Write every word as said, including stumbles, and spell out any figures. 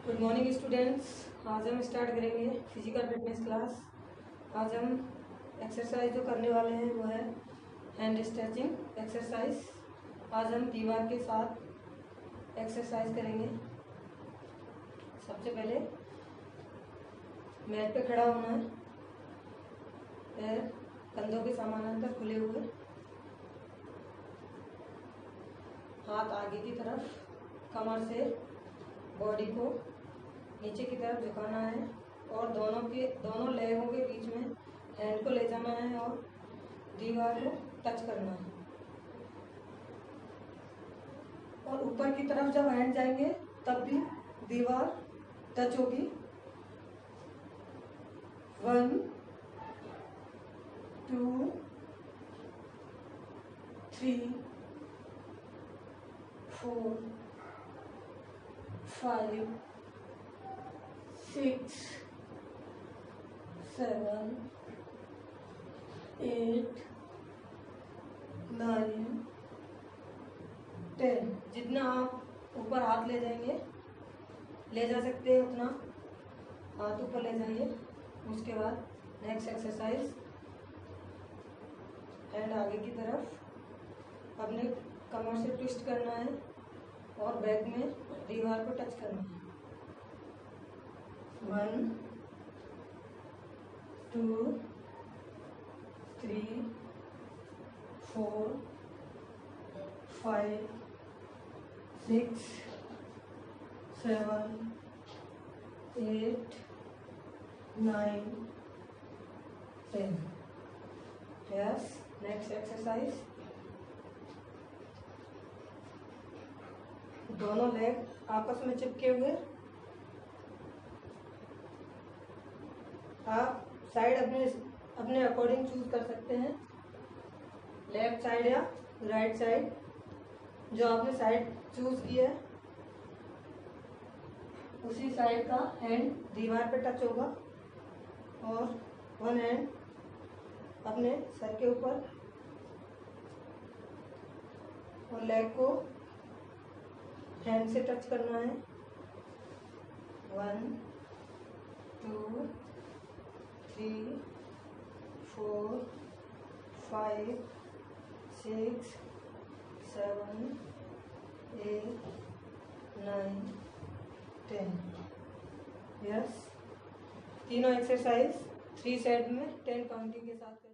Good morning students. आज हम start करेंगे फिजिकल फिटनेस क्लास। आज हम एक्सरसाइज जो करने वाले हैं वो है हैंड स्ट्रेचिंग एक्सरसाइज। आज हम दीवार के साथ एक्सरसाइज करेंगे। सबसे पहले मैट पे खड़ा होना है, पैर कंधों के समानांतर खुले हुए, हाथ आगे की तरफ, कमर से बॉडी को नीचे की तरफ झुकाना है और दोनों के दोनों लेगों के बीच में हैंड को ले जाना है और दीवार को टच करना है। और ऊपर की तरफ जब हैंड जाएंगे तब भी दीवार टच होगी। One two three four five six seven eight nine ten. जितना आप ऊपर हाथ ले जाएंगे, ले जा सकते हैं उतना हाथ ऊपर ले जाइए। उसके बाद नेक्स्ट एक्सरसाइज, हैंड आगे की तरफ, अपने कमर से ट्विस्ट करना है और बैक में दीवार को टच करना है। One two three four five six seven eight nine ten. Yes, next exercise, दोनों लेग आपस में चिपके हुए। आप साइड अपने अपने अकॉर्डिंग चूज कर सकते हैं, लेफ्ट साइड या राइट साइड। जो आपने साइड चूज की है उसी साइड का हैंड दीवार पे टच होगा और वन हैंड अपने सर के ऊपर और लेग को हैंड से टच करना है। One two three four five six seven eight nine ten. Yes, तीनों एक्सरसाइज थ्री सेट में टेन काउंटिंग के साथ